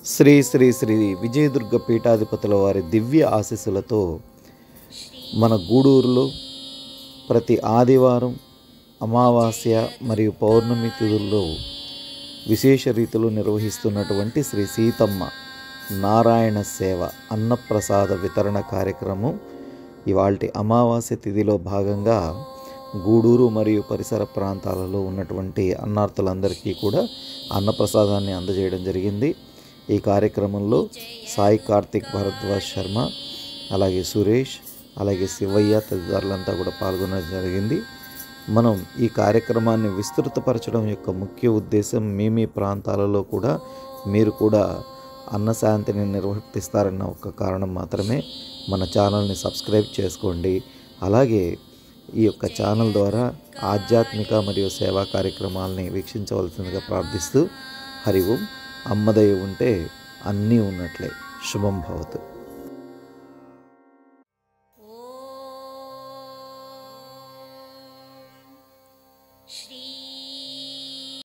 శ్రీ శ్రీ శ్రీ విజయదుర్గ పీఠాధిపతుల వారి దివ్య ఆశీస్సులతో మన గూడూరులో ప్రతి ఆదివారం, అమావాస్య మరియు పౌర్ణమి తిథుల్లో విశేష రీతిలో నిర్వహిస్తున్నటువంటి శ్రీ సీతమ్మ నారాయణ సేవ అన్నప్రసాద వితరణ కార్యక్రమం ఇవాల్టి అమావాస్య తిథిలో భాగంగా గూడూరు మరియు పరిసర ప్రాంతాలలో ఉన్నటువంటి అన్నార్థులందరికీ కూడా అన్నప్రసాదాన్ని అందజేయడం జరిగింది. ఈ కార్యక్రమంలో సాయి కార్తిక్ భరద్వాజ్ శర్మ, అలాగే సురేష్, అలాగే శివయ్య తదితరులంతా కూడా పాల్గొనడం జరిగింది. మనం ఈ కార్యక్రమాన్ని విస్తృతపరచడం యొక్క ముఖ్య ఉద్దేశం మీ ప్రాంతాలలో కూడా మీరు కూడా అన్నశాంతిని నిర్వర్తిస్తారన్న ఒక కారణం మాత్రమే. మన ఛానల్ని సబ్స్క్రైబ్ చేసుకోండి. అలాగే ఈ యొక్క ఛానల్ ద్వారా ఆధ్యాత్మిక మరియు సేవా కార్యక్రమాలని వీక్షించవలసిందిగా ప్రార్థిస్తూ, హరి ఓం. అమ్మదయ ఉంటే అన్నీ ఉన్నట్లే. శుభం భవతు.